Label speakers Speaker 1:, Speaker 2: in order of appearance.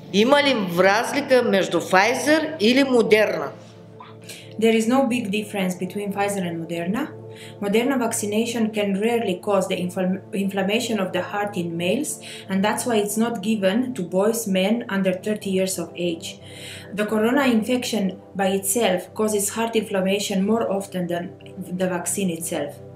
Speaker 1: Има ли разлика между Pfizer или Moderna?
Speaker 2: There is no big difference between Pfizer and Moderna. Moderna vaccination can rarely cause the inflammation of the heart in males, and that's why it's not given to boys, men under 30 years of age. The corona infection by itself causes heart inflammation more often than the vaccine itself.